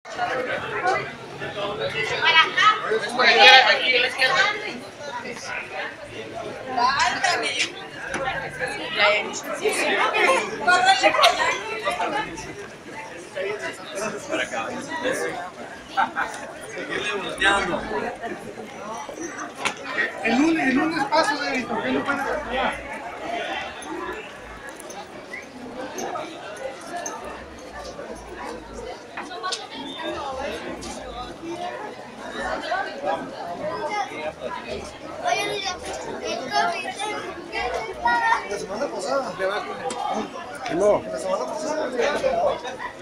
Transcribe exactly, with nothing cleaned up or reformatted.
Para acá. Aquí a la izquierda. Para acá. Seguirle volteando. En un, en un espacio de ¿por qué no pueden actuar? La semana pasada. No. La semana pasada.